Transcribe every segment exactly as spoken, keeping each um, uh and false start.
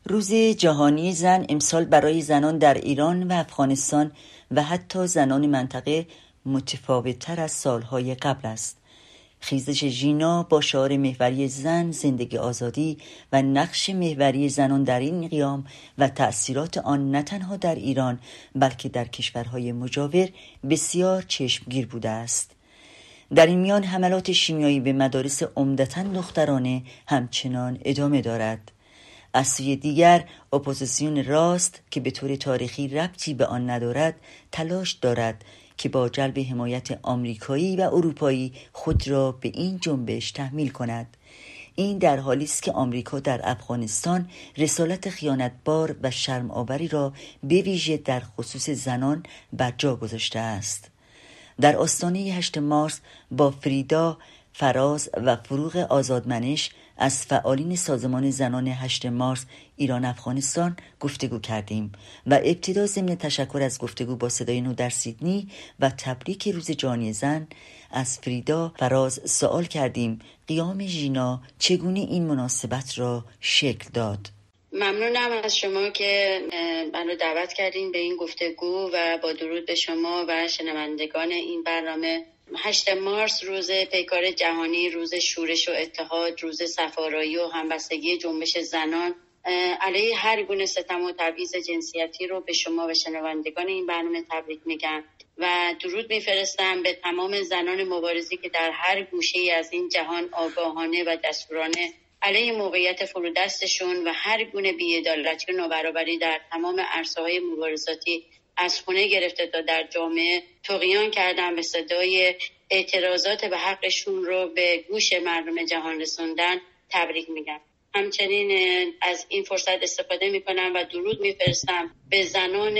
روز جهانی زن امسال برای زنان در ایران و افغانستان و حتی زنان منطقه متفاوت‌تر از سالهای قبل است. خیزش ژینا با شعار محوری زن، زندگی، آزادی و نقش محوری زنان در این قیام و تأثیرات آن نه تنها در ایران بلکه در کشورهای مجاور بسیار چشمگیر بوده است. در این میان حملات شیمیایی به مدارس عمدتاً دخترانه همچنان ادامه دارد. از سوی دیگر اپوزیسیون راست که به طور تاریخی ربطی به آن ندارد تلاش دارد که با جلب حمایت آمریکایی و اروپایی خود را به این جنبش تحمیل کند. این در حالی است که آمریکا در افغانستان رسالت خیانتبار و شرم‌آوری را به ویژه در خصوص زنان بر جا گذاشته است. در آستانه هشت مارس با فریدا، فراز و فروغ آزادمنش از فعالین سازمان زنان هشت مارس ایران افغانستان گفتگو کردیم و ابتدا ضمن تشکر از گفتگو با صدای نو در سیدنی و تبریک روز جهانی زن از فریدا فراز سوال کردیم قیام ژینا چگونه این مناسبت را شکل داد. ممنونم از شما که منو دعوت کردین به این گفتگو و با درود به شما و شنوندگان این برنامه. هشت مارس روز پیکار جهانی، روز شورش و اتحاد، روز صفارایی و همبستگی جنبش زنان علیه هر گونه ستم و تبعیض جنسیتی رو به شما و شنوندگان این برنامه تبریک میگم و درود میفرستم به تمام زنان مبارزی که در هر گوشه‌ای از این جهان آگاهانه و دستورانه علیه موقعیت فرودستشون و هر گونه بی‌عدالتی و نابرابری در تمام عرصه‌های مبارزاتی از خونه گرفته تا در جامعه طغیان کردن به صدای اعتراضات به حقشون رو به گوش مردم جهان رسوندن تبریک میگم. همچنین از این فرصت استفاده میکنم و درود میفرستم به زنان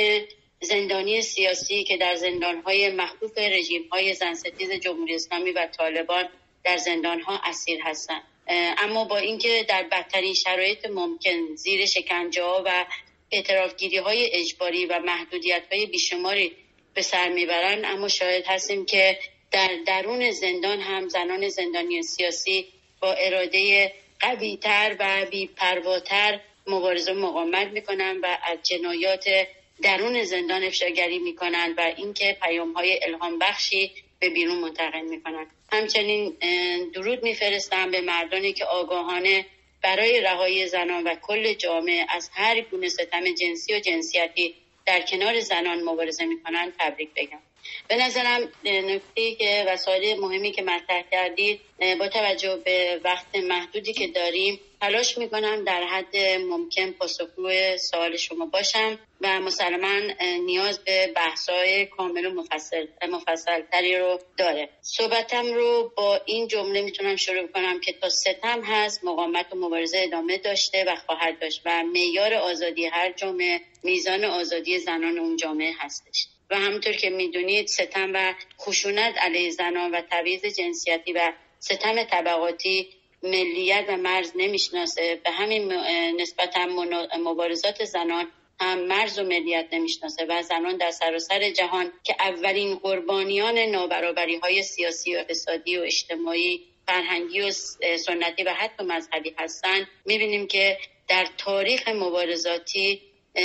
زندانی سیاسی که در زندانهای مخوف رژیم‌های زنستیز جمهوری اسلامی و طالبان در زندانها اسیر هستند، اما با اینکه در بدترین شرایط ممکن زیر شکنجه‌ها و اعترافگیری‌های اجباری و محدودیت‌های بیشماری به سر میبرند، اما شاهد هستیم که در درون زندان هم زنان زندانی سیاسی با اراده قوی‌تر و بی‌پرواتر مبارزه مقاومت می‌کنند و از جنایات درون زندان افشاگری می‌کنند و اینکه پیام‌های الهام بخشی به بیرون منتقل می‌کنند. همچنین درود می‌فرستم به مردانی که آگاهانه برای رهایی زنان و کل جامعه از هر گونه ستم جنسی و جنسیتی در کنار زنان مبارزه می‌کنند تبریک بگم. به نظرم نکته‌ای که وسایل مهمی که مطرح کردید با توجه به وقت محدودی که داریم تلاش می‌کنم در حد ممکن پاسخگوی سوال شما باشم و مسلماً نیاز به بحث‌های کامل و مفصل مفصل‌تری رو داره. صحبتم رو با این جمله میتونم شروع کنم که تا ستم هست مقاومت و مبارزه ادامه داشته و خواهد داشت و معیار آزادی هر جامعه میزان آزادی زنان اون جامعه هستش. و همونطور که میدونید ستم و خشونت علیه زنان و تبعیض جنسیتی و ستم طبقاتی ملیت و مرز نمیشناسه، به همین نسبت هم مبارزات زنان هم مرز و ملیت نمیشناسه و زنان در سراسر جهان که اولین قربانیان نابرابری های سیاسی و اقتصادی و اجتماعی، فرهنگی و سنتی و حتی مذهبی هستند، میبینیم که در تاریخ مبارزاتی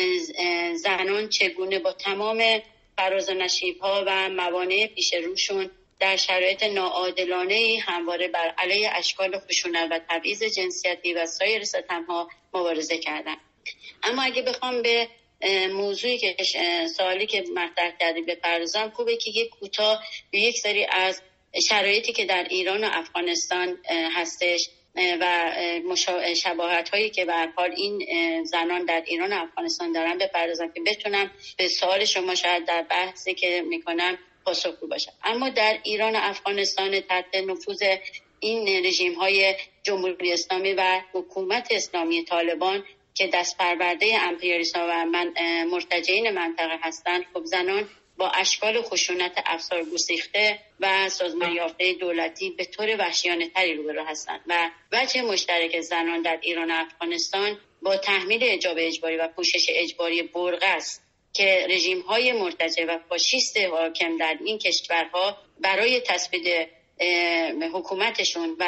زنان چگونه با تمام فراز و نشیب‌ها و موانع پیش روشون در شرایط ناعادلانه‌ای همواره بر علیه اشکال خشونت و تبعیض جنسیتی و سایر ستم‌ها مبارزه کردند. اما اگه بخوام به موضوعی که سوالی که مطرح کردید بپردازم، خوبه که یک کوتاه به یک سری از شرایطی که در ایران و افغانستان هستش و شباهت هایی که به هر حال این زنان در ایران و افغانستان دارن بپردازم که بتونم به سوال شما شاید در بحثی که میکنم پاسخگو باشم. اما در ایران و افغانستان تحت نفوذ این رژیم های جمهوری اسلامی و حکومت اسلامی طالبان که دست پرورده امپریالیسم و من مرتجعین منطقه هستند، خب زنان با اشکال خشونت افسار گسیخته و سازمان یافته دولتی به طور وحشیانه تری روبرو هستند و وجه مشترک زنان در ایران و افغانستان با تحمیل حجاب اجباری و پوشش اجباری برقع است که رژیم‌های مرتجع و فاشیست حاکم در این کشورها برای تثبیت حکومتشون و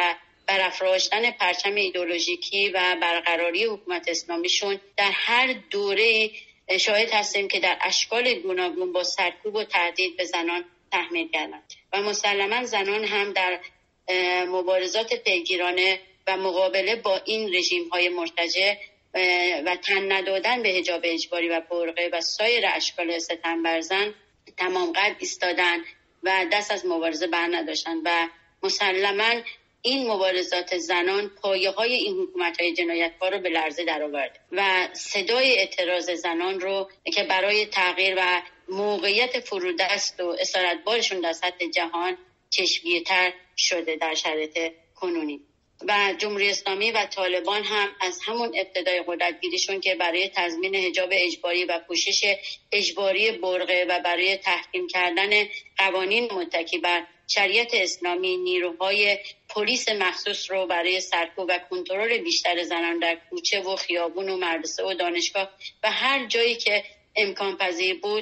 برافراشتن پرچم ایدئولوژیکی و برقراری حکومت اسلامیشون در هر دوره شاهد هستیم که در اشکال گوناگون با سرکوب و تهدید به زنان تحمیل کردند و مسلما زنان هم در مبارزات پیگیرانه و مقابله با این رژیم‌های مرتجع و تن ندادن به حجاب اجباری و برقه و سایر اشکال ستم بر زن تمام قد ایستادن و دست از مبارزه بر نداشتن و مسلما این مبارزات زنان پایه‌های این حکومت‌های جنایتکار رو به لرزه درآورد و صدای اعتراض زنان رو که برای تغییر و موقعیت فرودست و اسارتبارشون در سطح جهان چشمگیرتر شده در شرایط کنونی. و جمهوری اسلامی و طالبان هم از همون ابتدای قدرتگیریشون که برای تضمین حجاب اجباری و پوشش اجباری برقه و برای تحکیم کردن قوانین متکی بر شریعت اسلامی نیروهای پلیس مخصوص رو برای سرکوب و کنترل بیشتر زنان در کوچه و خیابون و مدرسه و دانشگاه و هر جایی که امکان پذیر بود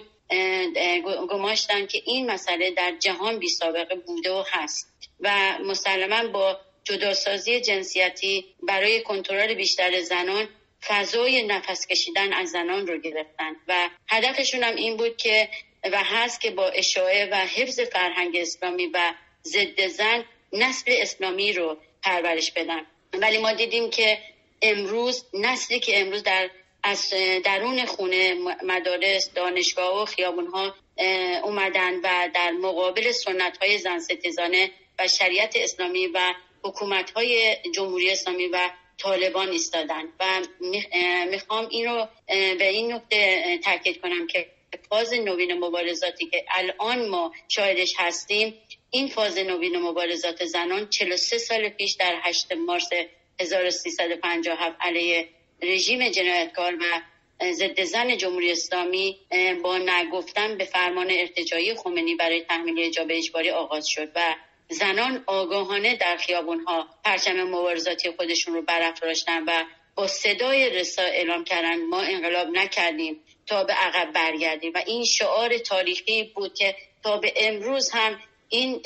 گماشتن که این مسئله در جهان بی سابقه بوده و هست و مسلما با جداسازی جنسیتی برای کنترل بیشتر زنان فضای نفس کشیدن از زنان رو گرفتن و هدفشون هم این بود که و هست که با اشاعه و حفظ فرهنگ اسلامی و ضد زن نسل اسلامی رو پرورش بدن. ولی ما دیدیم که امروز نسلی که امروز در از درون خونه مدارس، دانشگاه و خیابون‌ها اومدن و در مقابل سنت‌های زن ستیزانه و شریعت اسلامی و حکومت‌های جمهوری اسلامی و طالبان ایستادن و میخوام این رو به این نکته تاکید کنم که فاز نوین مبارزاتی که الان ما شاهدش هستیم، این فاز نوین مبارزات زنان چهل و سه سال پیش در هشتم مارس هزار و سیصد و پنجاه و هفت علیه رژیم جنایتکار و ضد زن جمهوری اسلامی با نگفتن به فرمان ارتجاعی خمینی برای تحمیل حجاب اجباری آغاز شد و زنان آگاهانه در خیابون‌ها پرچم مبارزاتی خودشون رو برافراشتن و با صدای رسا اعلام کردن ما انقلاب نکردیم تا به عقب برگردیم و این شعار تاریخی بود که تا به امروز هم این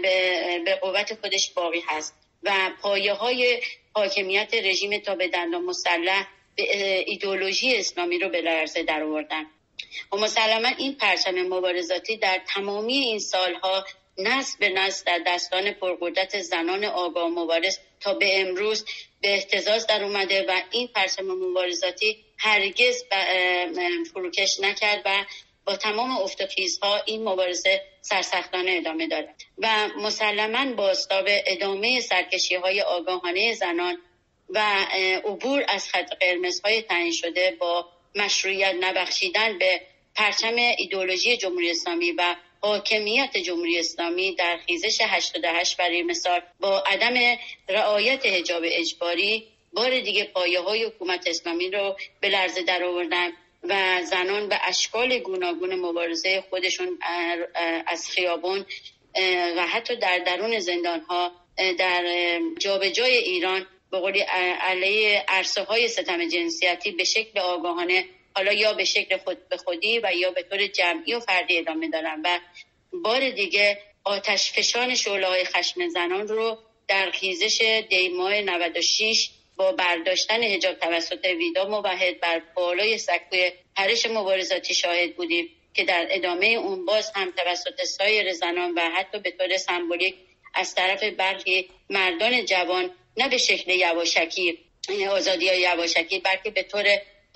به قوت خودش باقی هست و پایه‌های حاکمیت رژیم تا به دندان مسلح به ایدئولوژی اسلامی رو به لرزه درآوردن. و مسلما این پرچم مبارزاتی در تمامی این سالها نسل به نسل در دستان پرقدرت زنان آگاه مبارز تا به امروز به اهتزاز در اومده و این پرچم مبارزاتی هرگز فروکش نکرد و با تمام افت و خیزها این مبارزه سرسختانه ادامه داره و مسلماً با بازتاب ادامه سرکشی‌های آگاهانه زنان و عبور از خط قرمزهای تعیین شده با مشروعیت نبخشیدن به پرچم ایدئولوژی جمهوری اسلامی و حاکمیت جمهوری اسلامی در خیزش هشتاد و هشت برای مثال با عدم رعایت حجاب اجباری بار دیگه پایه‌های حکومت اسلامی رو به لرزه درآوردن و زنان به اشکال گوناگون مبارزه خودشون از خیابون و حتی در درون زندان‌ها در جابجای ایران به قولی علیه عرصه‌های ستم جنسیتی به شکل آگاهانه حالا یا به شکل خود به خودی و یا به طور جمعی و فردی ادامه دارن و بار دیگه آتش فشان شعله‌های خشم زنان رو در خیزش دی ماه نود و شش با برداشتن حجاب توسط ویدا موحد بر بالای سکوی پرش مبارزاتی شاهد بودیم که در ادامه اون باز هم توسط سایر زنان و حتی به طور سمبولیک از طرف برخی مردان جوان نه به شکل یواشکی آزادی های یواشکی بلکه به طور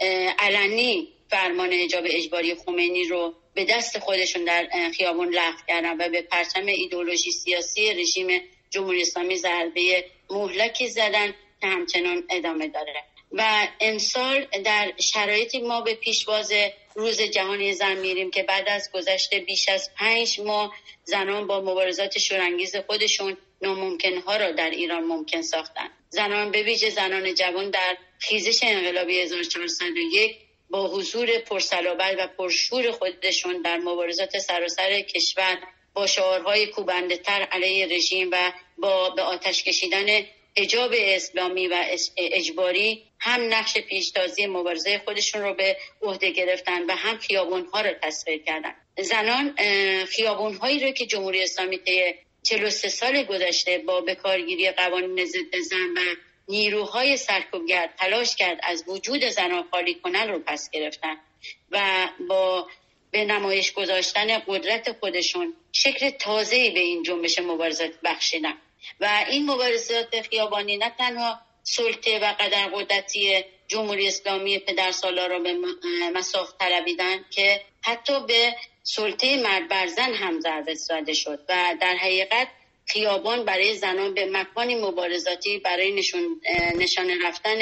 علنی فرمان حجاب اجباری خمینی رو به دست خودشون در خیابون لغو کردن و به پرچم ایدئولوژی سیاسی رژیم جمهوری اسلامی ضربه مهلکی زدن که همچنان ادامه داره. و امسال در شرایطی ما به پیشواز روز جهانی زن میریم که بعد از گذشت بیش از پنج ماه زنان با مبارزات شورانگیز خودشون ناممکنها را در ایران ممکن ساختن. زنان به ویژه زنان جوان در خیزش انقلابی هزار و چهارصد و یک با حضور پرصلابت و پرشور خودشون در مبارزات سراسر کشور با شعارهای کوبنده تر علیه رژیم و با به آتش کشیدن حجاب اسلامی و اجباری هم نقش پیشتازی مبارزه خودشون رو به عهده گرفتن و هم خیابون‌ها رو تسخیر کردن. زنان خیابون‌هایی رو که جمهوری اسلامی طی چهل و سه سال گذشته با بکارگیری قوانین ضد زن و نیروهای سرکوبگر تلاش کرد از وجود زنان خالی کنن رو پس گرفتن و با به نمایش گذاشتن قدرت خودشون شکل تازه‌ای به این جنبش مبارزات بخشیدن و این مبارزات خیابانی نه تنها سلطه و قدرقدرتی جمهوری اسلامی پدرسالار را به مساق طلبیدن که حتی به سلطه مرد بر زن هم ضربه زده شد و در حقیقت خیابان برای زنان به مکانی مبارزاتی برای نشون نشان رفتن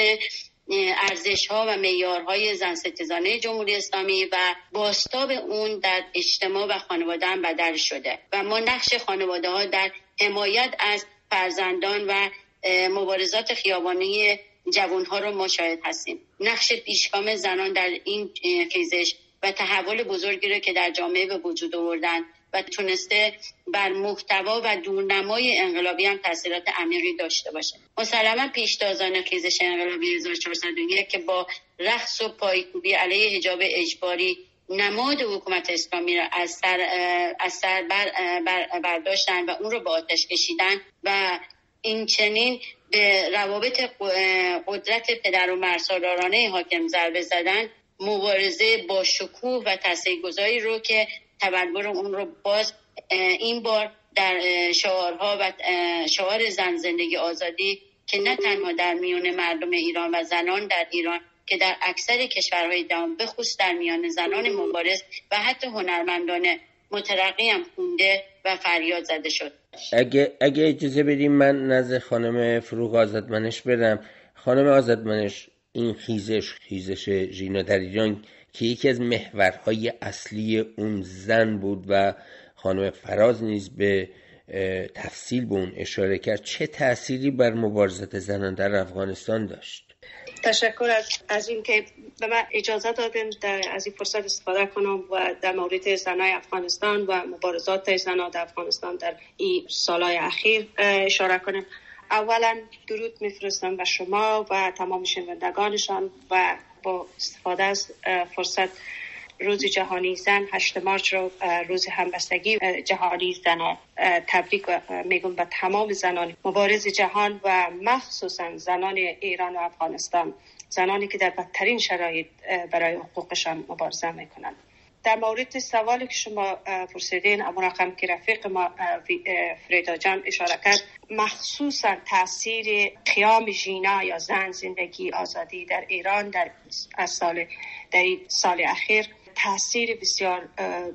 ارزش‌ها و معیارهای زن ستیزانه جمهوری اسلامی و بازتاب اون در اجتماع و خانواده هم بدل شده و ما نقش خانواده‌ها در حمایت از فرزندان و مبارزات خیابانی جوانها رو مشاهد هستیم. نقش پیشگام زنان در این خیزش و تحول بزرگی رو که در جامعه به وجود آوردن و تونسته بر محتوا و دورنمای انقلابی هم تاثیرات عمیقی داشته باشه. مسلما پیشتازان خیزش انقلابی هزار و چهارصد و یک که با رقص و پایکوبی علیه حجاب اجباری نماد حکومت اسلامی را از سر از سر بر بر برداشتن و اون رو به آتش کشیدن و این چنین به روابط قدرت پدر و مرسالارانه حاکم ضربه زدن، مبارزه با شکوه و تاثیرگذاری رو که تبلور اون رو باز این بار در شعارها و شعار زن زندگی آزادی که نه تنها در میان مردم ایران و زنان در ایران که در اکثر کشورهای جهان به خصوص در میان زنان مبارز و حتی هنرمندان مترقی هم خونده و فریاد زده شد. اگه اگه اجازه بدیم من نزد خانم فروغ آزادمنش برم. خانم آزادمنش، این خیزش خیزش ژینا در ایران که یکی از محورهای اصلی اون زن بود و خانم فراز نیز به تفصیل به اون اشاره کرد، چه تأثیری بر مبارزات زنان در افغانستان داشت؟ تشکر از, از این که به من اجازه دادیم در از این فرصت استفاده کنم و در مورد زنای افغانستان و مبارزات زنان در افغانستان در این سالهای اخیر اشاره کنیم. اولا درود میفرستم به شما و تمام شنوندگانشان و با استفاده از فرصت روز جهانی زن هشتم مارچ رو روز همبستگی جهانی زنان تبریک میگم به تمام زنان مبارز جهان و مخصوصا زنان ایران و افغانستان، زنانی که در بدترین شرایط برای حقوقشان مبارزه میکنند. در مورد سوالی که شما پرسیدین، اما رقم که رفیق ما فریدا جان اشاره کرد، مخصوصا تاثیر قیام ژینا یا زن زندگی آزادی در ایران در از سال در سال اخیر تاثیر بسیار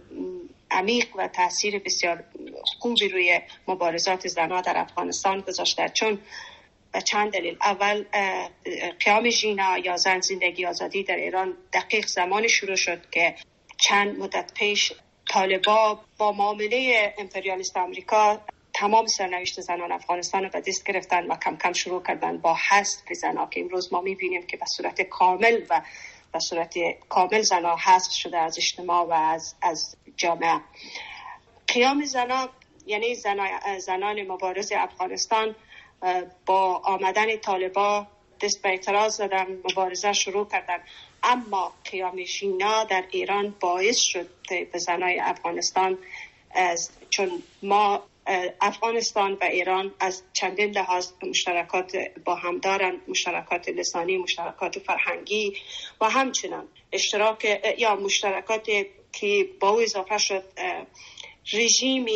عمیق و تاثیر بسیار خوبی روی مبارزات زنان در افغانستان گذاشته، چون به چند دلیل. اول، قیام ژینا یا زن زندگی آزادی در ایران دقیق زمانی شروع شد که چند مدت پیش طالبان با معامله امپریالیست آمریکا تمام سرنوشت زنان افغانستان رو به دست گرفتن و کم کم شروع کردن با حذف زنان که امروز ما می‌بینیم که به صورت کامل و به صورت کامل زنان حذف شده از اجتماع و از از جامعه. قیام زنان یعنی زنان, زنان مبارز افغانستان با آمدن طالبان دست به اعتراض زدن، مبارزه شروع کردن، اما قیام ژینا در ایران باعث شد به زنای افغانستان، چون ما افغانستان و ایران از چندین لحاظ مشترکات با هم دارن، مشترکات لسانی، مشترکات فرهنگی و همچنان اشتراک یا مشترکات که با او اضافه شد رژیم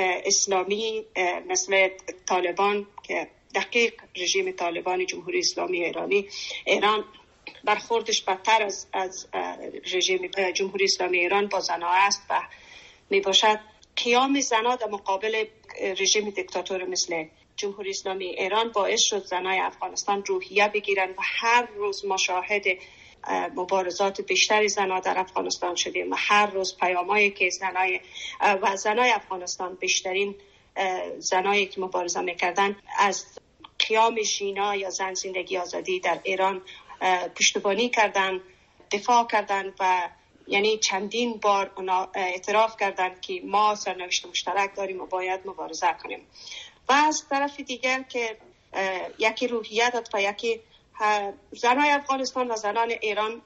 اسلامی مثل طالبان که دقیق رژیم طالبان جمهوری اسلامی ایرانی ایران برخوردش بدتر از از رژیم جمهوری اسلامی ایران با زنها است و می باشد قیام زنها در مقابل رژیم دیکتاتور مثل جمهوری اسلامی ایران باعث شد زنای افغانستان روحیه بگیرن و هر روز ما شاهد مبارزات بیشتری زنها در افغانستان شدیم و هر روز پیامایی که زنای و زنای افغانستان بیشترین زنایی که مبارزه میکردن از قیام ژینا یا زن زندگی آزادی در ایران پشتیبانی کردن، دفاع کردن و یعنی چندین بار اونا اعتراف کردن که ما سرنوشت مشترک داریم و باید مبارزه کنیم. و از طرف دیگر که یکی روحیه داد و یکی زنای افغانستان و زنان ایران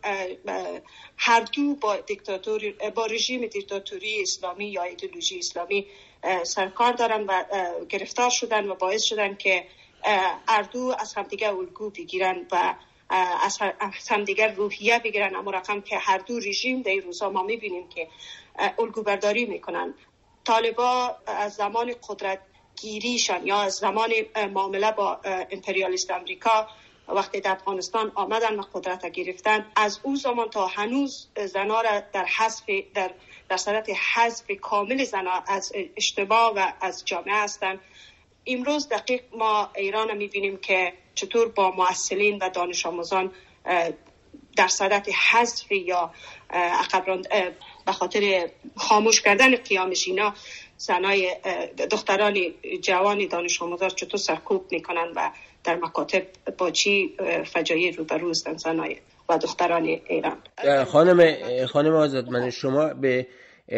هر دو با دیکتاتوری با رژیم دیکتاتوری اسلامی یا ایدئولوژی اسلامی سرکار دارن و گرفتار شدن و باعث شدن که هر دو از همدیگر الگو بگیرن و از همدیگر روحیه بگیرن، اما رقم که هر دو رژیم در این روزا ما میبینیم که الگو برداری میکنن. طالبا از زمان قدرت گیریشان یا از زمان معامله با امپریالیست امریکا وقتی در افغانستان آمدن و قدرت را گرفتن، از اون زمان تا هنوز زنا را در حذف در در صورت حذف کامل زنا از اجتماع و از جامعه هستند. امروز دقیق ما ایران را می‌بینیم که چطور با معسلین و دانش آموزان در صورت حذف یا عقب به خاطر خاموش کردن قیام ژینا زنای دختران جوان دانش آموزان چطور سرکوب میکنن و در مکاتب با چی فجایع روبرو هستند زنای و دختران ایران. خانم خانم آزادمنش، شما به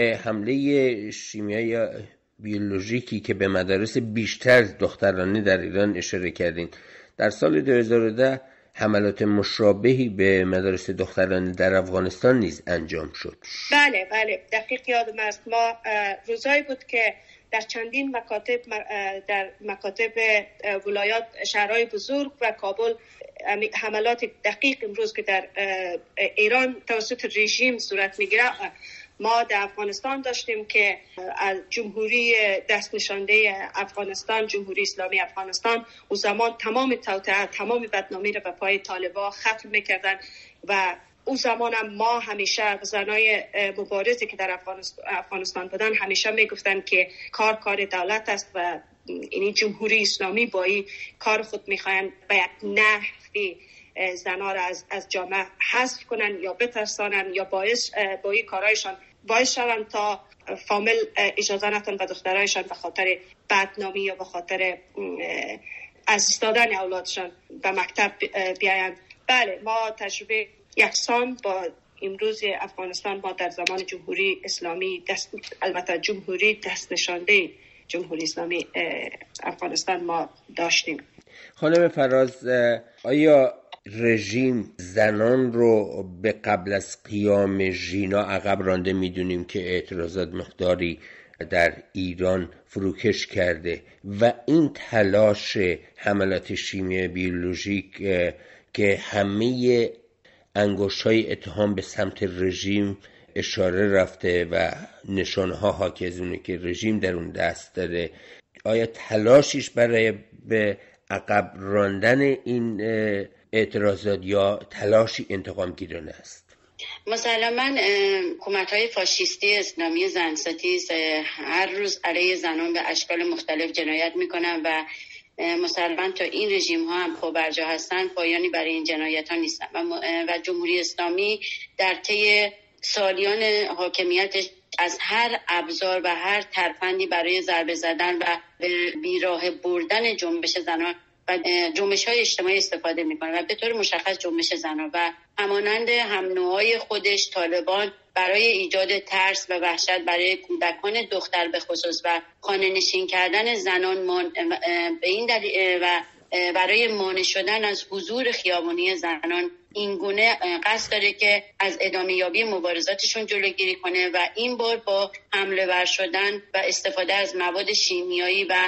حمله شیمیایی یا بیولوژیکی که به مدارس بیشتر دخترانه در ایران اشاره کردین. در سال دو هزار و ده حملات مشابهی به مدارس دخترانه در افغانستان نیز انجام شد. بله بله دقیق یادم است. ما روزایی بود که در چندین مکاتب در مکاتب ولایات شهرهای بزرگ و کابل حملات دقیق امروز که در ایران توسط رژیم صورت میگیره ما در افغانستان داشتیم که از جمهوری دست نشانده افغانستان، جمهوری اسلامی افغانستان، او زمان تمام توطئه تمام بدنامی را به پای طالبان ختم میکردن و او زمان هم ما همیشه زنای مبارزی که در افغانستان بودن همیشه میگفتن که کار کار دولت است و این جمهوری اسلامی با این کار خود میخواین به یک نحوی زنها را از از جامعه حذف کنن یا بترسانن یا باعث با این کارایشان باعث شدن تا فامیل اجازه نتن به دخترایشان به خاطر بدنامی یا به خاطر از استادن اولادشان به مکتب بیاین. بله ما تجربه یکسان با امروز افغانستان ما در زمان جمهوری اسلامی دست البته جمهوری دست نشانده جمهوری اسلامی افغانستان ما داشتیم. خانم فراز، آیا رژیم زنان رو به قبل از قیام ژینا عقب رانده؟ میدونیم که اعتراضات مقداری در ایران فروکش کرده و این تلاش حملات شیمیایی بیولوژیک که همه انگشت‌های اتهام به سمت رژیم اشاره رفته و نشانه‌ها حاکی از اونه که رژیم در اون دست داره، آیا تلاشش برای به عقب راندن این اعتراضات یا تلاشی انتقام گیرانه است؟ مسلماً حکومت‌های فاشیستی اسلامی زن‌ستیز هر روز علیه زنان به اشکال مختلف جنایت میکنن و مسلماً تا این رژیم ها هم پابرجا هستن پایانی برای این جنایت ها نیستن و, و جمهوری اسلامی در طی سالیان حاکمیتش از هر ابزار و هر ترفندی برای ضربه زدن و به بیراه بردن جنبش زنان و جنبش های اجتماعی استفاده میکنه و به طور مشخص جنبش زنان و همانند هم نوعای خودش طالبان برای ایجاد ترس و وحشت برای کودکان دختر به خصوص و خانه نشین کردن زنان من به این دلیل و برای مانع شدن از حضور خیابانی زنان این گونه قصد داره که از ادامه یابی مبارزاتشون جلوگیری کنه و این بار با حمله ور شدن و استفاده از مواد شیمیایی و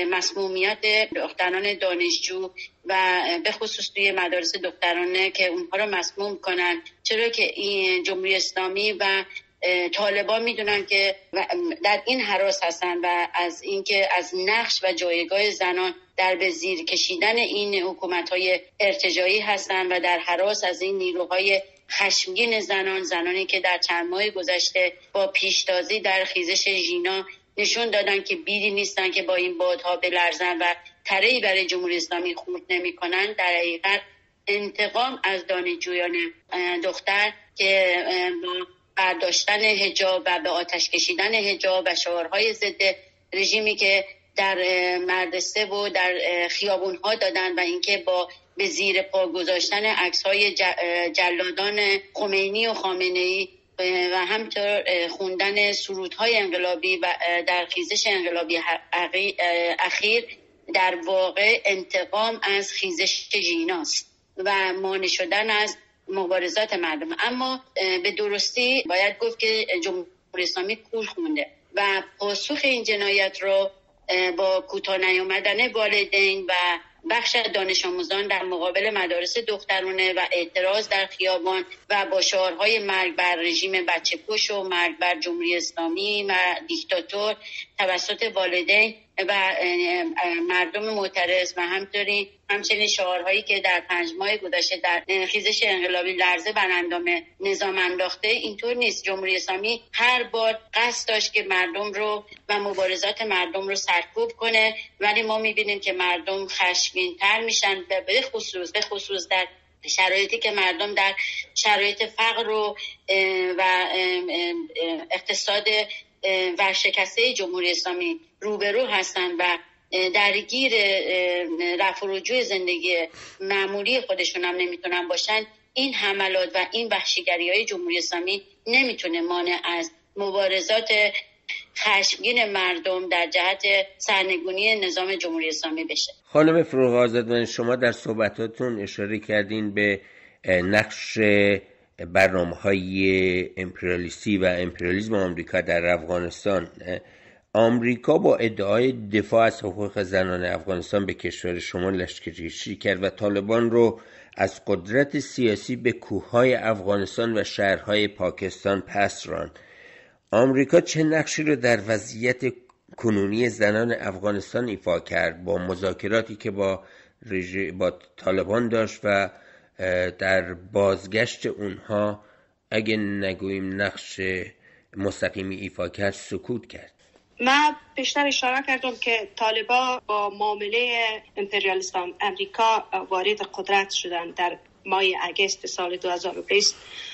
مسمومیت دختران دانشجو و به خصوص توی مدارس دخترانه که اونها رو مسموم کنن، چرا که این جمهوری اسلامی و طالبان میدونن که در این هراس هستن و از اینکه از نقش و جایگاه زنان در به زیر کشیدن این حکومت‌های ارتجاعی هستن و در هراس از این نیروهای خشمگین زنان، زنانی که در چند ماه گذشته با پیشتازی در خیزش ژینا نشون دادن که بیری نیستن که با این بادها بلرزن و تره‌ای برای جمهوری اسلامی خورد نمی‌کنن. در حقیقت انتقام از دانشجویان دختر که با برداشتن حجاب و به آتش کشیدن حجاب و شعارهای ضد رژیمی که در مدرسه و در خیابون‌ها دادن و اینکه با به زیر پا گذاشتن عکس‌های جلادان خمینی و خامنه‌ای و همینطور خوندن سرودهای انقلابی و در خیزش انقلابی اخیر در واقع انتقام از خیزش ژیناست و مانع شدن از مبارزات مردم. اما به درستی باید گفت که جمهوری اسلامی کور خونده و پاسخ این جنایت رو با کوتاه نیامدن والدین و بخش دانش آموزان در مقابل مدارس دخترانه و اعتراض در خیابان و با شعارهای مرگ بر رژیم بچه کش و مرگ بر جمهوری اسلامی و دیکتاتور توسط والدین و مردم معترض و همطوری همچنین شعارهایی که در پنج ماه گذشته در خیزش انقلابی لرزه بر اندام نظام انداخته، اینطور نیست. جمهوری اسلامی هر بار قصد داشت که مردم رو و مبارزات مردم رو سرکوب کنه، ولی ما میبینیم که مردم خشمگین‌تر میشن، به خصوص به خصوص در شرایطی که مردم در شرایط فقر و و اقتصاد ورشکسته جمهوری اسلامی روبرو هستند و درگیر رفع و رجوع زندگی معمولی خودشون هم نمیتونن باشن. این حملات و این وحشیگری‌های جمهوری اسلامی نمیتونه مانع از مبارزات خشمگین مردم در جهت سرنگونی نظام جمهوری اسلامی بشه. خانم فروغ آزادمند، شما در صحبتاتون اشاره کردین به نقش برنامه‌های امپریالیستی و امپریالیسم آمریکا در افغانستان. آمریکا با ادعای دفاع از حقوق زنان افغانستان به کشور شما لشکرکشی کرد و طالبان رو از قدرت سیاسی به کوههای افغانستان و شهرهای پاکستان پس راند. آمریکا چه نقشی رو در وضعیت کنونی زنان افغانستان ایفا کرد با مذاکراتی که با رژ... با طالبان داشت و در بازگشت اونها اگه نگوییم نقش مستقیمی ایفا کرد سکوت کرد؟ من بیشتر اشاره کردم که طالبان با معامله امپریالیستان امریکا وارد قدرت شدن در ماه اگست سال دو هزار و بیست.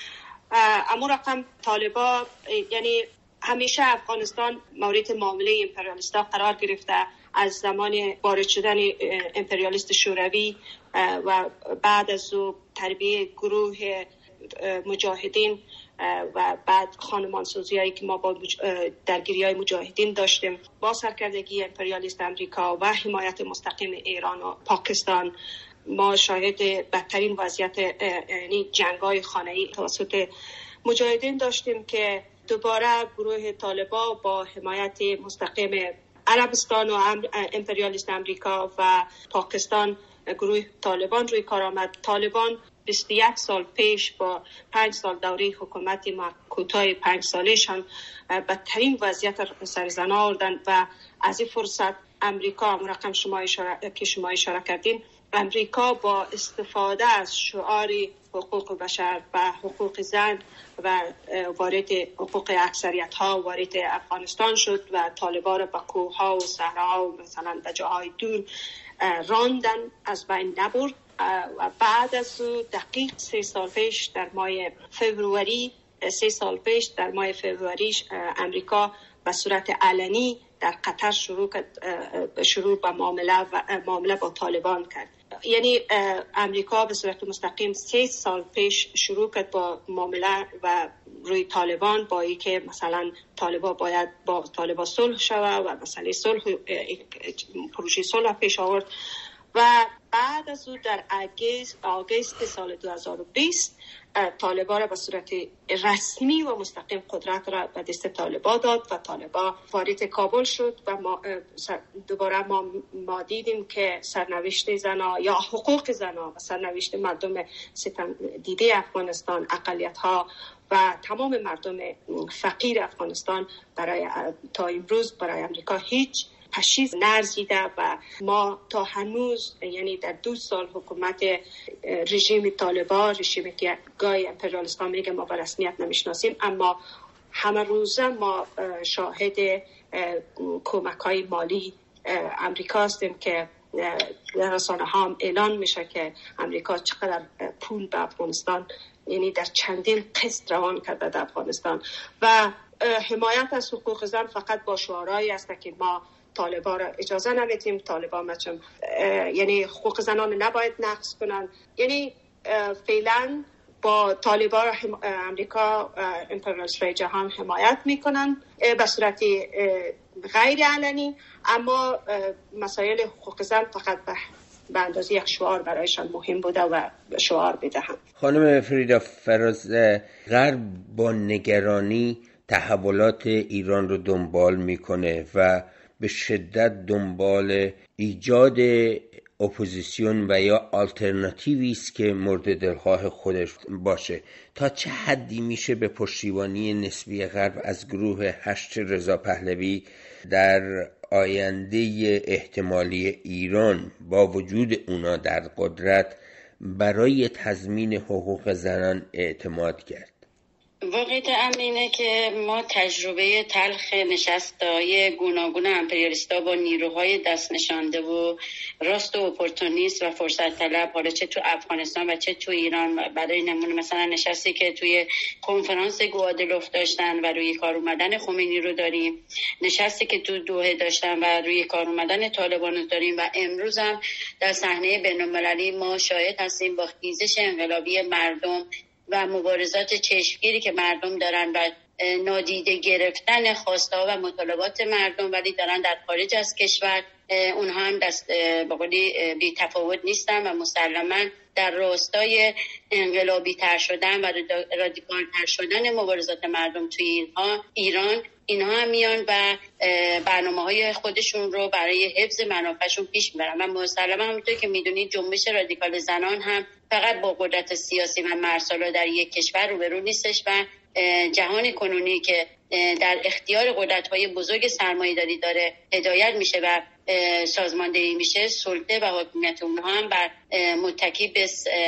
اما رقم طالبان یعنی همیشه افغانستان مورد معامله امپریالیستا قرار گرفته. از زمان وارد شدن امپریالیست شوروی و بعد از او تربیه گروه مجاهدین و بعد خانمانسازی هایی که ما با درگیری های مجاهدین داشتیم، با سرکردگی امپریالیست امریکا و حمایت مستقیم ایران و پاکستان، ما شاهد بدترین وضعیت یعنی جنگ‌های خانه‌ای توسط مجاهدین داشتیم که دوباره گروه طالبان با حمایت مستقیم عربستان و امپریالیست امریکا و پاکستان گروه طالبان روی کار آمد. طالبان بیست و یک سال پیش با پنج سال دوره حکومت کوتاه پنج سالشان بدترین وضعیت سر زن آوردن و از این فرصت امریکا رقم شما اشاره که شما اشاره کردین، امریکا با استفاده از شعار حقوق بشر و حقوق زن و وارد حقوق اکثریت ها وارد افغانستان شد و طالبان را به کوه ها و صحراها و مثلا به جاهای دور راندن، از بین نبرد. و بعد از دقیق سه سال پیش در ماه فوریه سه سال پیش در ماه فوریه امریکا به صورت علنی در قطر شروع شروع به معامله و معامله با طالبان کرد. یعنی امریکا به صورت مستقیم سه سال پیش شروع کرد با معامله و روی طالبان، با اینکه مثلا طالبان باید با طالبان صلح شود و مسئله صلح پروژه صلح پیش آورد. و بعد از او در آگوست سال دو هزار و بیست طالبان را به صورت رسمی و مستقیم قدرت را به دست طالبان داد و طالبان وارد کابل شد و ما دوباره ما, ما دیدیم که سرنوشت زنها یا حقوق زنها و سرنوشت مردم ستم دیده افغانستان، اقلیت ها و تمام مردم فقیر افغانستان برای تا امروز برای امریکا هیچ پشیز نرزیده و ما تا هنوز یعنی در دو سال حکومت رژیم طالبان، رژیمی که گاهی امپریالیستان میگه ما به رسمیت نمیشناسیم، اما همه روزه ما شاهد کمک های مالی امریکا هستیم که رسانه ها هم اعلان میشه که امریکا چقدر پول به افغانستان یعنی در چندین قسط روان کرده در افغانستان. و حمایت از حقوق زن فقط با شعارهایی است که ما طالبان را اجازه نمیدیم، طالبان مچم یعنی حقوق زنان نباید نقض کنن. یعنی فعلا با طالبان امریکا امپریالیست رای جهان حمایت میکنن به صورت غیر علنی، اما مسائل حقوق زن فقط به به اندازه یک شعار برایشان مهم بوده و شعار بدهم. خانم فریدا فراز، غرب با نگرانی تحولات ایران رو دنبال میکنه و به شدت دنبال ایجاد اپوزیسیون و یا آلترناتیوی است که مورد دلخواه خودش باشه. تا چه حدی میشه به پشتیبانی نسبی غرب از گروه هشت رضا پهلوی در آینده احتمالی ایران با وجود اونا در قدرت برای تضمین حقوق زنان اعتماد کرد؟ واقعیت امر اینه که ما تجربه تلخ نشست‌های گوناگون امپریالیست‌ها با نیروهای دست نشانده و راست و اپورتونیست و فرصت طلب، حالا چه تو افغانستان و چه تو ایران، برای نمونه مثلا نشستی که توی کنفرانس گوادلوف داشتن و روی کار اومدن خمینی رو داریم، نشستی که تو دوحه داشتن و روی کار اومدن طالبان رو داریم، و امروز هم در صحنه بین‌المللی ما شاهد هستیم با خیزش انقلابی مردم و مبارزات چشمگیری که مردم دارن و نادیده گرفتن خواسته و مطالبات مردم، ولی دارن در خارج از کشور اونها هم دست بقولی بی تفاوت نیستن و مسلماً در راستای انقلابی تر شدن و رادیکال تر شدن مبارزات مردم توی ایران اینها هم میان و برنامه های خودشون رو برای حفظ منافعشون پیش میبرن. و مسلما همونطور که میدونید جنبش رادیکال زنان هم فقط با قدرت سیاسی و مرسالا در یک کشور روبرو نیستش و جهان کنونی که در اختیار قدرت‌های بزرگ سرمایه‌داری داره هدایت میشه و سازماندهی میشه، سلطه و حاکمیت اونها هم بر متکی به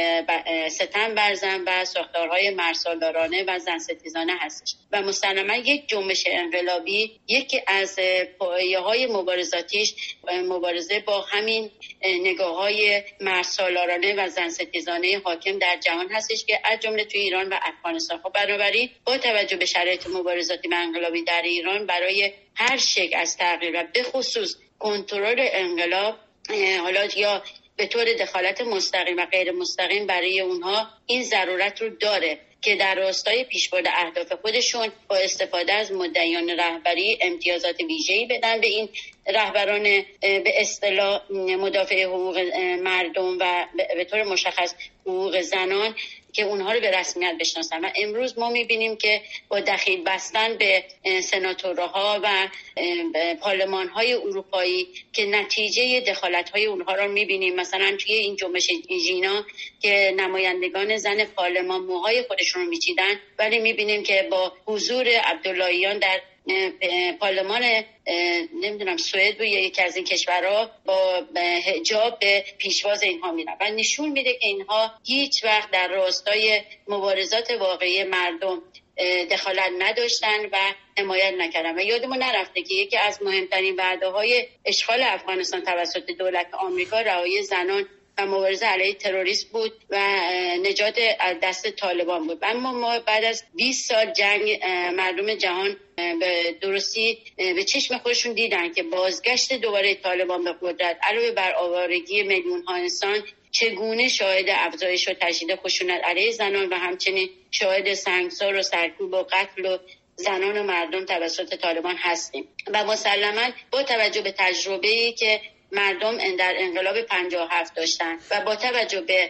ستم بر زن و ساختارهای مرسالدارانه و زن ستیزانه هستش. و مسلما یک جنبش انقلابی یکی از پایه‌های مبارزاتیش مبارزه با همین نگاه‌های مرسالدارانه و زن ستیزانه حاکم در جهان هستش که از جمله توی ایران و افغانستان. خب بنابراین با توجه به شرایط مبارزاتی و انقلابی در ایران برای هر شکل از تغییر و به خصوص کنترل انقلاب، حالا یا به طور دخالت مستقیم و غیر مستقیم، برای اونها این ضرورت رو داره که در راستای پیشبرد اهداف خودشون با استفاده از مدعیان رهبری امتیازات ویژه‌ای بدن به این رهبران به اصطلاح مدافع حقوق مردم و به طور مشخص حقوق زنان، که اونها رو به رسمیت بشناسن. و امروز ما میبینیم که با دخیل بستن به سناتورها و پارلمان‌های اروپایی که نتیجه دخالت‌های اونها رو میبینیم، مثلا توی این جنبش ژینا که نمایندگان زن پارلمان موهای خودشون رو میچیدن، ولی میبینیم که با حضور عبداللهیان در پارلمان نمیدونم سوئد و یکی از این کشورها با حجاب به پیشواز اینها میرن و نشون میده که اینها هیچ وقت در راستای مبارزات واقعی مردم دخالت نداشتن و حمایت نکردن. و یادمون نرفته که یکی از مهمترین وعده‌های اشغال افغانستان توسط دولت آمریکا رهایی زنان و مبارزه علیه تروریسم بود و نجات از دست طالبان بود. اما ما بعد از بیست سال جنگ مردم جهان به درستی به چشم خودشون دیدن که بازگشت دوباره طالبان به قدرت علاوه بر آوارگی میلیون ها انسان چگونه شاهد افزایش و تشدید خشونت علیه زنان و همچنین شاهد سنگسار و سرکوب و قتل و زنان و مردم توسط طالبان هستیم. و مسلماً با توجه به تجربه‌ای که مردم در انقلاب پنجاه و هفت داشتن و با توجه به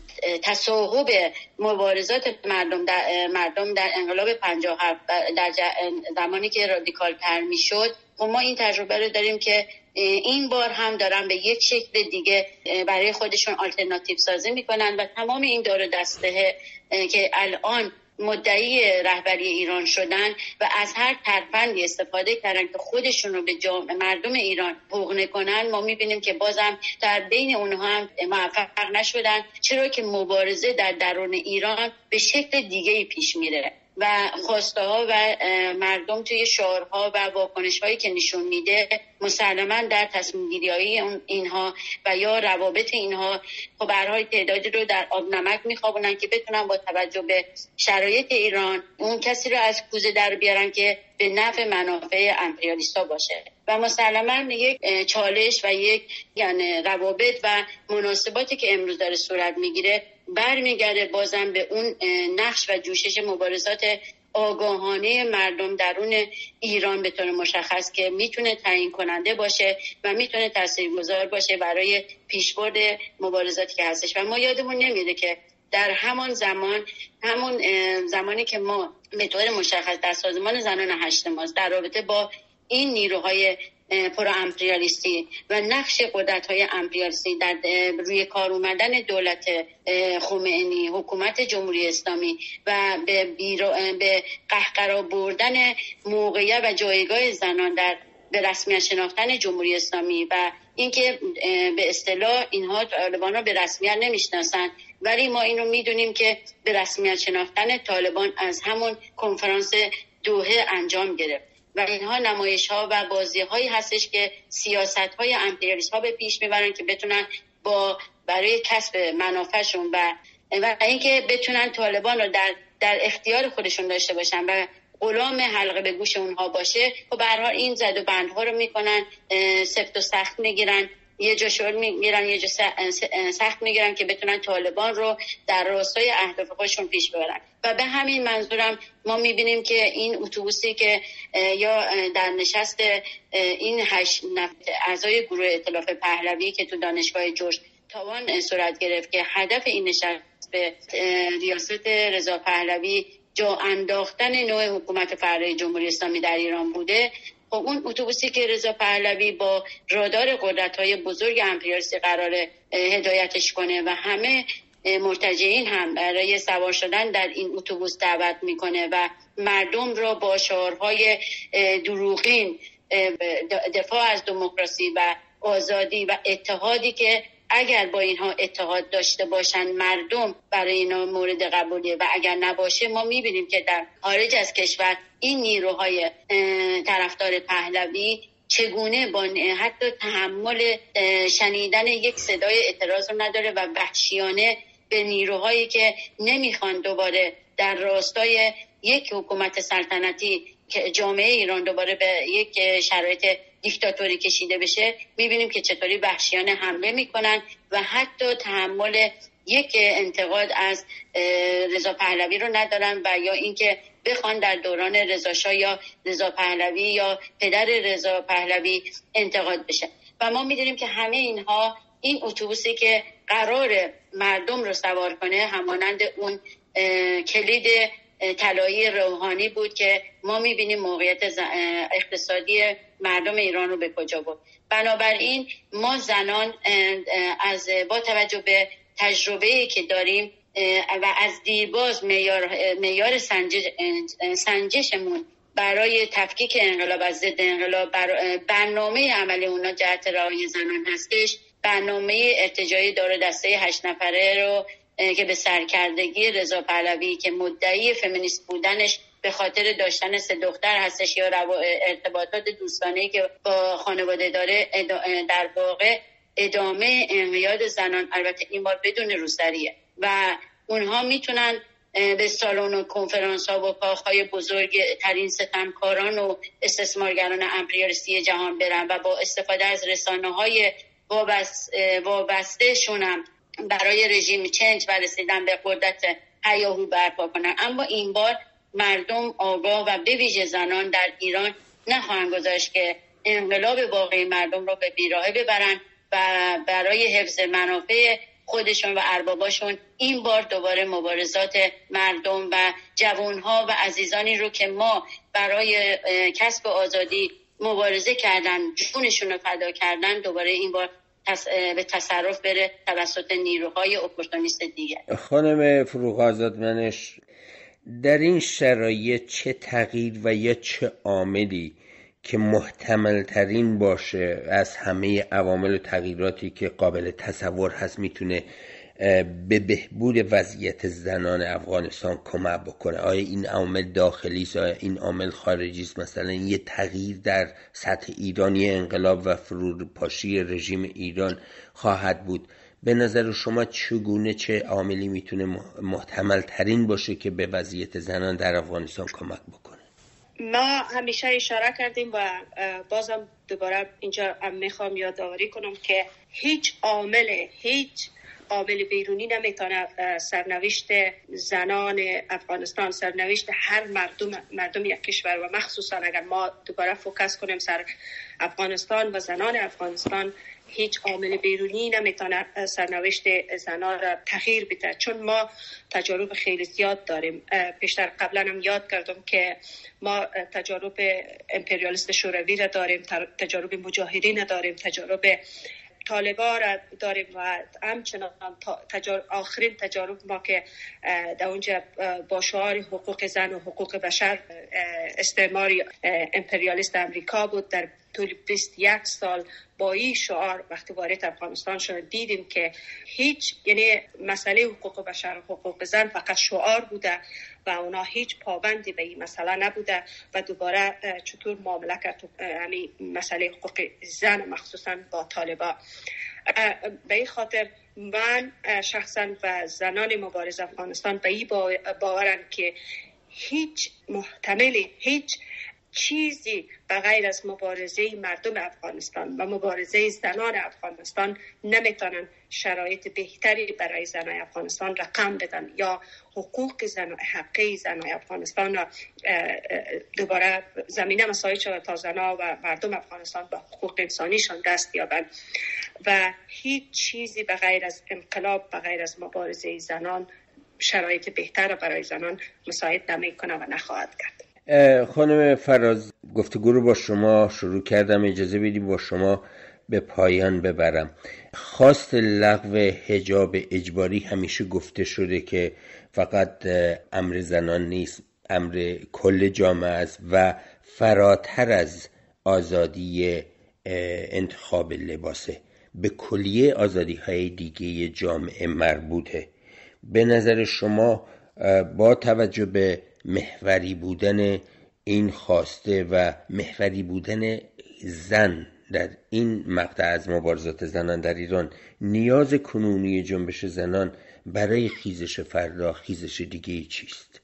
تصاحب مبارزات مردم در مردم در انقلاب پنجاه و هفت در زمانی که رادیکال تر میشد، و ما این تجربه رو داریم که این بار هم دارن به یک شکل دیگه برای خودشون آلترناتیو سازی میکنن و تمام این دار و دسته که الان مدعی رهبری ایران شدن و از هر ترفندی استفاده کردن که خودشون رو به جامعه مردم ایران حقوق کنن، ما میبینیم که بازم در بین اونها هم موفق نشدن، چرا که مبارزه در درون ایران به شکل دیگه‌ای پیش میره و خواسته ها و مردم توی شعارها و واکنش هایی که نشون میده مسلماً در تصمیم گیری های اینها و یا روابط اینها خب برای تعدادی رو در آب نمک میخوابونن که بتونن با توجه به شرایط ایران اون کسی رو از کوزه در بیارن که به نفع منافع امپریالیستا باشه. و مسلماً یک چالش و یک یعنی روابط و مناسباتی که امروز داره صورت میگیره برمیگرده بازم به اون نقش و جوشش مبارزات آگاهانه مردم درون ایران به طور مشخص که میتونه تعیین کننده باشه و میتونه تاثیرگذار باشه برای پیشبرد مبارزاتی که هستش. و ما یادمون نمیره که در همان زمان همون زمانی که ما به طور مشخص در سازمان زنان هشت مارس در رابطه با این نیروهای پرو امپریالیستی و نقش قدرت‌های امپریالیستی در روی کار اومدن دولت خمینی، حکومت جمهوری اسلامی و به بیرو... به قهقرا بردن موقعیت و جایگاه زنان در به رسمیت شناختن جمهوری اسلامی و اینکه به اصطلاح اینها طالبان را به رسمیت نمیشناسن، ولی ما اینو میدونیم که به رسمیت شناختن طالبان از همون کنفرانس دوحه انجام گرفت و اینها نمایش ها و بازی هایی هستش که سیاست های امپریالیست ها به پیش میبرن که بتونن با برای کسب منافعشون و و اینکه بتونن طالبان رو در در اختیار خودشون داشته باشن و غلام حلقه به گوش اونها باشه. و به هر حال این زد و بندها رو میکنن، سفت و سخت میگیرن، یه جا شل میگیرن یه جا سخت میگیرن که بتونن طالبان رو در راستای اهداف خودشون پیش ببرن. و به همین منظورم ما میبینیم که این اتوبوسی که یا در نشست این هشت اعضای گروه ائتلاف پهلوی که تو دانشگاه جورج تاوان صورت گرفت که هدف این نشست به ریاست رضا پهلوی جا انداختن نوع حکومت فرعی جمهوری اسلامی در ایران بوده، خب اون اتوبوسی که رضا پهلوی با رادار قدرت‌های بزرگ امپریالیستی قراره هدایتش کنه و همه مرتجعین هم برای سوار شدن در این اتوبوس دعوت میکنه و مردم را با شعارهای دروغین دفاع از دموکراسی و آزادی و اتحادی که اگر با اینها اتحاد داشته باشن مردم برای اینا مورد قبولیه و اگر نباشه ما میبینیم که در خارج از کشور این نیروهای طرفدار پهلوی چگونه با حتی تحمل شنیدن یک صدای اعتراض رو نداره و وحشیانه به نیروهایی که نمیخوان دوباره در راستای یک حکومت سلطنتی که جامعه ایران دوباره به یک شرایط دیکتاتوری کشیده بشه، میبینیم که چطوری وحشیانه حمله میکنن و حتی تحمل یک انتقاد از رضا پهلوی رو ندارن و یا اینکه بخوان در دوران رضا شاه یا رضا پهلوی یا پدر رضا پهلوی انتقاد بشه. و ما میدونیم که همه اینها این اتوبوسی که قرار مردم رو سوار کنه همانند اون کلید طلایی روحانی بود که ما میبینیم موقعیت اقتصادی مردم ایران رو به کجا برد. بنابراین ما زنان از با توجه به تجربه‌ای که داریم و از دیرباز معیار معیار سنجش سنجشمون برای تفکیک انقلاب از ضد انقلاب برنامه عملی اونا جهت رعایت زنان هستش. برنامه ارتجاعی دار دسته هشت نفره رو که به سرکردگی رضا پهلوی که مدعی فمینیست بودنش به خاطر داشتن سه دختر هستش یا ارتباطات دوستانه‌ای که با خانواده داره در واقع ادامه انقیاد زنان، البته این بار بدون روسریه و اونها میتونن به سالن و کنفرانس ها و کاخهای بزرگ ترین ستمکاران و استثمارگران امپریالیستی جهان برن و با استفاده از رسانه های وابسته شونم برای رژیم چنج و رسیدن به قدرت هیاهو برپا کنن. اما این بار مردم آگاه و به ویژه زنان در ایران نخواهند گذاشت که انقلاب واقعی مردم رو به بیراهه ببرن و برای حفظ منافع خودشون و ارباباشون این بار دوباره مبارزات مردم و جوانها و عزیزانی رو که ما برای کسب آزادی مبارزه کردن، جونشون رو فدا کردن، دوباره این بار تص... به تصرف بره توسط نیروهای اپورتونیست دیگه. خانم فروغ آزادمنش، در این شرایط چه تغییر و یا چه عاملی که محتمل ترین باشه از همه عوامل و تغییراتی که قابل تصور هست میتونه به بهبود وضعیت زنان افغانستان کمک بکنه؟ آیا این عامل داخلی است؟ آیا این عامل خارجی است؟ مثلا یه تغییر در سطح ایرانی انقلاب و فروپاشی رژیم ایران خواهد بود؟ به نظر شما چگونه چه عاملی میتونه محتمل ترین باشه که به وضعیت زنان در افغانستان کمک بکنه؟ ما همیشه اشاره کردیم و بازم دوباره اینجا میخوام یادآوری کنم که هیچ عامل، هیچ عامل بیرونی نمیتونه سرنوشت زنان افغانستان، سرنوشت هر مردم مردم یک کشور و مخصوصا اگر ما دوباره فوکس کنیم سر افغانستان و زنان افغانستان، هیچ عامل بیرونی نمیتونه سرنوشت زنان را تغییر بده، چون ما تجارب خیلی زیاد داریم. پیشتر قبلا هم یاد کردم که ما تجارب امپریالیست شوروی را داریم، تجارب مجاهدین داریم، تجارب طالبان را داریم و همچنان تجارب آخرین تجارب ما که در اونجا با شعار حقوق زن و حقوق بشر استعماری امپریالیست امریکا بود. در طول بیست و یک سال با این شعار وقتی وارد افغانستان شد دیدیم که هیچ، یعنی مسئله حقوق بشر و حقوق زن فقط شعار بوده و اونا هیچ پابندی به این مسئله نبوده و دوباره چطور معامله کرد همین مسئله حقوق زن مخصوصا با طالبان. به این خاطر من شخصا و زنان مبارز افغانستان به این باورم که هیچ محتملی، هیچ چیزی بغیر از مبارزه مردم افغانستان و مبارزه زنان افغانستان نمیتونن شرایط بهتری برای زنان افغانستان رقم بدن یا حقوق زن، حقی زنان افغانستان را دوباره زمینه مساعد شود تا زنان و مردم افغانستان با حقوق انسانیشان دست یابند و هیچ چیزی بغیر از انقلاب، بغیر از مبارزه زنان شرایط بهتر برای زنان مساعد نمیکنه و نخواهد کرد. خانم فراز، گفتگو رو با شما شروع کردم، اجازه بدید با شما به پایان ببرم. خواست لغو حجاب اجباری همیشه گفته شده که فقط امر زنان نیست، امر کل جامعه است و فراتر از آزادی انتخاب لباسه، به کلیه آزادی های دیگه جامعه مربوطه. به نظر شما با توجه به محوری بودن این خواسته و محوری بودن زن در این مقطع از مبارزات زنان در ایران، نیاز کنونی جنبش زنان برای خیزش فردا، خیزش دیگه چیست؟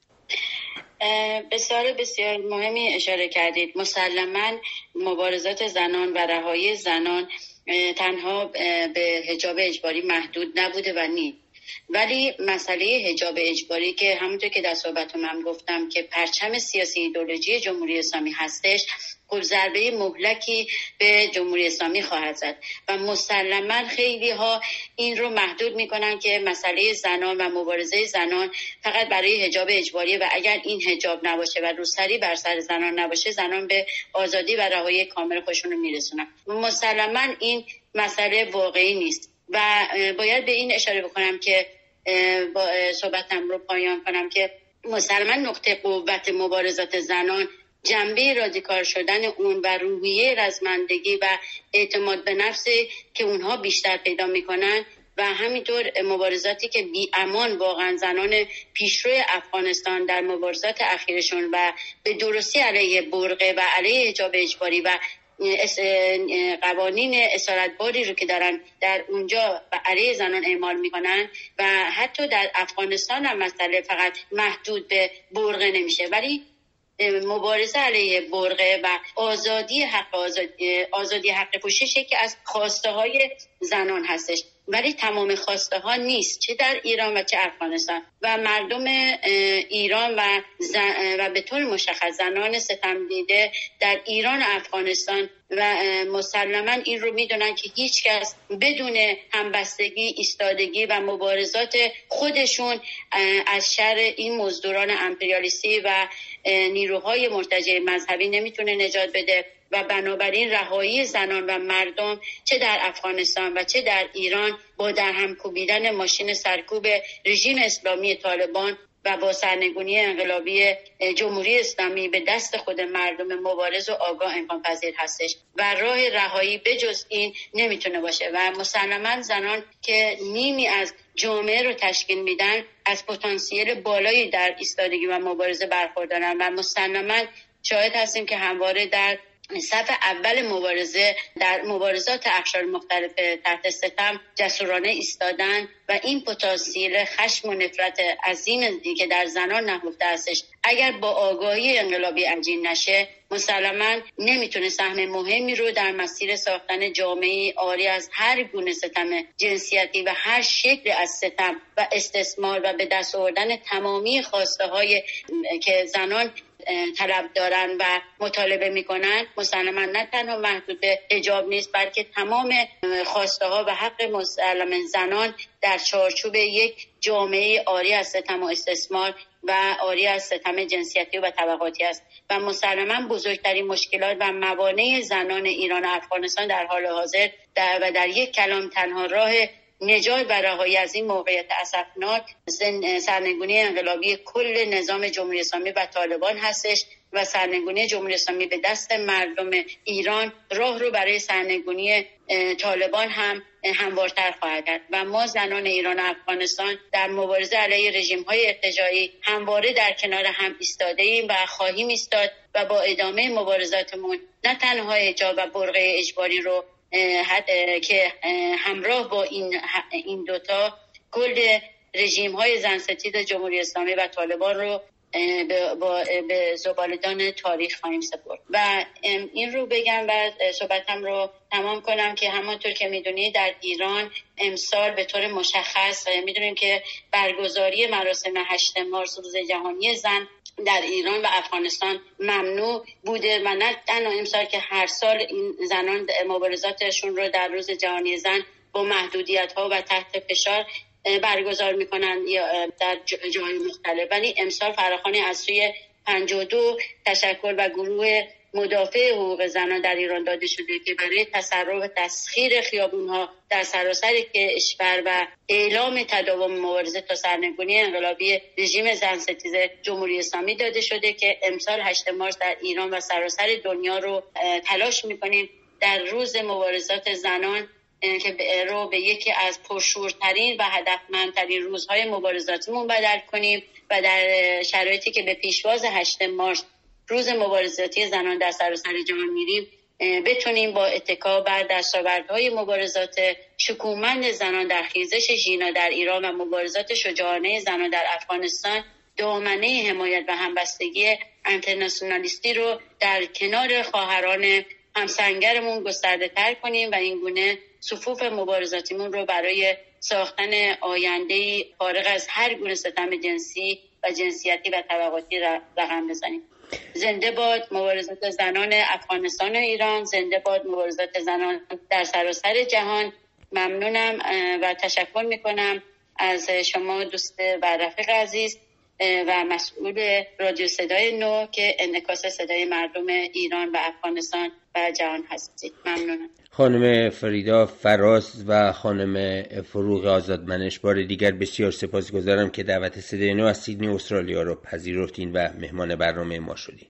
بسیار بسیار مهمی اشاره کردید. مسلماً مبارزات زنان و رهایی زنان تنها به حجاب اجباری محدود نبوده و نیست، ولی مسئله حجاب اجباری که همونطور که در صحبتم هم گفتم که پرچم سیاسی ایدئولوژی جمهوری اسلامی هستش، خب ضربه مهلکی به جمهوری اسلامی خواهد زد و مسلماً خیلی ها این رو محدود میکنن که مسئله زنان و مبارزه زنان فقط برای حجاب اجباری و اگر این حجاب نباشه و روسری بر سر زنان نباشه، زنان به آزادی و رهایی کامل خودشون رو میرسونن. مسلماً این مسئله واقعی نیست و باید به این اشاره بکنم که با صحبتم رو پایان کنم که مسلماً نقطه قوت مبارزات زنان جنبه رادیکال شدن اون و روحیه رزمندگی و اعتماد به نفسی که اونها بیشتر پیدا میکنن و همینطور مبارزاتی که بی امان واقعا زنان پیشرو افغانستان در مبارزات اخیرشون و به درستی علیه برقه و علیه حجاب اجباری و قوانین اسارتباری رو که دارن در اونجا و علیه زنان اعمال میکنن و حتی در افغانستان هم مسئله فقط محدود به برقه نمیشه، ولی مبارزه علیه برقه و آزادی حق آزادی, آزادی حق پوشش یکی از خواسته های زنان هستش، ولی تمام خواسته ها نیست، چه در ایران و چه افغانستان. و مردم ایران و, زن و به طور مشخص زنان ستم دیده در ایران و افغانستان و مسلماً این رو میدونن که هیچ کس بدون همبستگی، ایستادگی و مبارزات خودشون از شر این مزدوران امپریالیستی و نیروهای مرتجع مذهبی نمیتونه نجات بده و بنابراین رهایی زنان و مردم چه در افغانستان و چه در ایران با در هم کوبیدن ماشین سرکوب رژیم اسلامی طالبان و با سرنگونی انقلابی جمهوری اسلامی به دست خود مردم مبارز و آگاه امکان پذیر هستش و راه رهایی بجز این نمیتونه باشه و مسلماً زنان که نیمی از جامعه رو تشکیل میدن از پتانسیل بالایی در ایستادگی و مبارزه برخوردارن و مسلماً شاهد هستیم که همواره در صف اول مبارزه در مبارزات اقشار مختلف تحت ستم جسورانه ایستادن و این پتانسیل خشم و نفرت عظیم که در زنان نهفته استش اگر با آگاهی انقلابی عجین نشه مسلماً نمیتونه سهم مهمی رو در مسیر ساختن جامعه عاری از هر گونه ستم جنسیتی و هر شکل از ستم و استثمار و به دست آوردن تمامی خواسته های که زنان طلب دارن و مطالبه میکنن مسلماً نه تنها محدود به حجاب نیست بلکه تمام خواسته ها و حق مسلم زنان در چارچوب یک جامعه عاری از ستم و استثمار و عاری از ستم جنسیتی و طبقاتی است و مسلماً بزرگترین مشکلات و موانع زنان ایران و افغانستان در حال حاضر در و در یک کلام تنها راه نجات و رهایی از این موقعیت اسفناک سرنگونی انقلابی کل نظام جمهوری اسلامی و طالبان هستش و سرنگونی جمهوری اسلامی به دست مردم ایران راه رو برای سرنگونی طالبان هم هموارتر خواهد کرد و ما زنان ایران و افغانستان در مبارزه علیه رژیم‌های ارتجاعی همواره در کنار هم ایستاده ایم و خواهیم ایستاد و با ادامه مبارزاتمون نه تنها حجاب و برقع اجباری رو که همراه با این این دوتا کل رژیم‌های زنستید جمهوری اسلامی و طالبان رو به, به زبالدان تاریخ خواهیم سپرد و این رو بگم و صحبتم رو تمام کنم که همانطور که میدونید در ایران امسال به طور مشخص میدونیم که برگزاری مراسم هشتم مارس روز جهانی زن در ایران و افغانستان ممنوع بوده و نه تنها امسال که هر سال این زنان مبارزاتشون رو در روز جهانی زن با محدودیت‌ها و تحت فشار برگزار میکنن یا در جاهای مختلف ولی امسال فراخوانی از سوی پنجاه و دو تشکل و گروه مدافع حقوق زنان در ایران داده شده که برای تصرف و تسخیر خیابونها در سراسر کشور و اعلام تداوم مبارزه تا سرنگونی انقلابی رژیم زنستیز جمهوری اسلامی داده شده که امسال هشتم مارس در ایران و سراسر دنیا رو تلاش میکنیم در روز مبارزات زنان که رو به یکی از پرشورترین و هدفمندترین روزهای مبارزاتمون بدل کنیم و در شرایطی که به پیشواز هشتم مارس روز مبارزاتی زنان در سراسر جهان میریم بتونیم با اتکا بر دستاوردهای مبارزات شکوهمند زنان در خیزش ژینا در ایران و مبارزات شجاعانه زنان در افغانستان دامنه حمایت و همبستگی انترناسیونالیستی رو در کنار خواهران همسنگرمون گسترده تر کنیم و این گونه صفوف مبارزاتیمون رو برای ساختن آینده‌ای فارغ از هر گونه ستم جنسی و جنسیتی و طبقاتی رقم بزنیم. زنده باد مبارزات زنان افغانستان و ایران، زنده باد مبارزات زنان در سراسر جهان. ممنونم و تشکر میکنم از شما دوست و رفیق عزیز و مسئول رادیو صدای نو که انعکاس صدای مردم ایران و افغانستان و جهان هستید. ممنونم. خانم فریدا فراز و خانم فروغ آزادمنش بار دیگر بسیار سپاسگزارم که دعوت صدای نو از سیدنی استرالیا رو پذیرفتین و مهمان برنامه ما شدین.